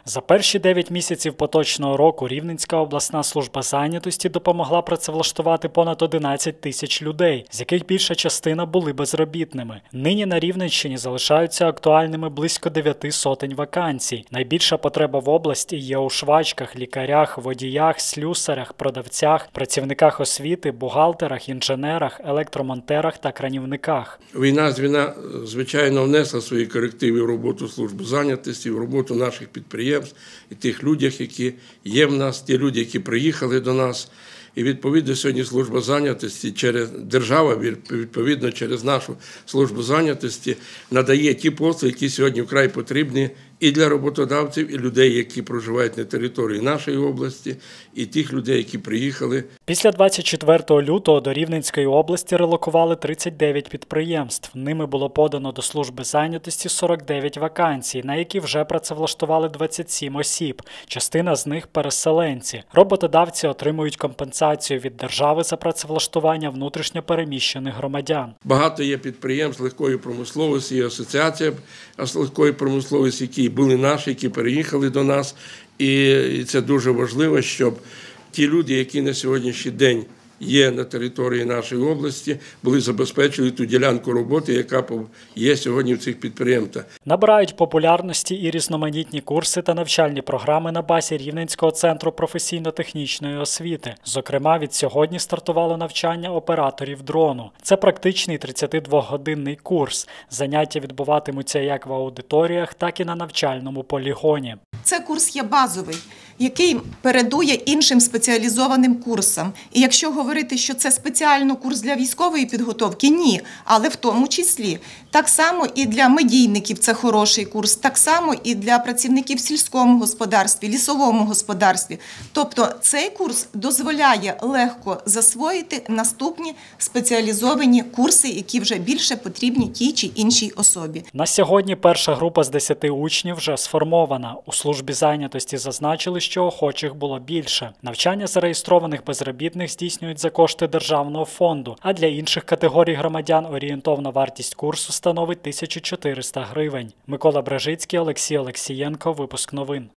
За перші 9 місяців поточного року Рівненська обласна служба зайнятості допомогла працевлаштувати понад 11 тисяч людей, з яких більша частина були безробітними. Нині на Рівненщині залишаються актуальними близько 9 сотень вакансій. Найбільша потреба в області є у швачках, лікарях, водіях, слюсарях, продавцях, працівниках освіти, бухгалтерах, інженерах, електромонтерах та кранівниках. Війна, звичайно, внесла свої корективи в роботу служби зайнятості, в роботу наших підприємств і тих людей, які є в нас, ті люди, які приїхали до нас. І відповідно сьогодні служба зайнятості через держава, відповідно через нашу службу зайнятості надає ті послуги, які сьогодні вкрай потрібні і для роботодавців, і людей, які проживають на території нашої області, і тих людей, які приїхали. Після 24 лютого до Рівненської області релокували 39 підприємств. Ними було подано до служби зайнятості 49 вакансій, на які вже працевлаштували 27 осіб. Частина з них – переселенці. Роботодавці отримують компенсацію від держави за працевлаштування внутрішньо переміщених громадян. Багато є підприємств легкої промисловості, є асоціація легкої промисловості, які були наші, які переїхали до нас. І це дуже важливо, щоб ті люди, які на сьогоднішній день є на території нашої області, були забезпечені ту ділянку роботи, яка є сьогодні в цих підприємствах. Набирають популярності і різноманітні курси та навчальні програми на базі Рівненського центру професійно-технічної освіти. Зокрема, від сьогодні стартувало навчання операторів дрону. Це практичний 32-годинний курс. Заняття відбуватимуться як в аудиторіях, так і на навчальному полігоні. Це курс є базовий, який передує іншим спеціалізованим курсам. І якщо говорити, що це спеціально курс для військової підготовки, ні, але в тому числі. Так само і для медійників це хороший курс, так само і для працівників в сільському господарстві, лісовому господарстві. Тобто цей курс дозволяє легко засвоїти наступні спеціалізовані курси, які вже більше потрібні тій чи іншій особі. На сьогодні перша група з 10 учнів вже сформована. У службі зайнятості зазначили, що охочих було більше. Навчання зареєстрованих безробітних здійснюють за кошти державного фонду, а для інших категорій громадян орієнтовна вартість курсу становить 1400 гривень. Микола Бражицький, Олексій Олексієнко, випуск новин.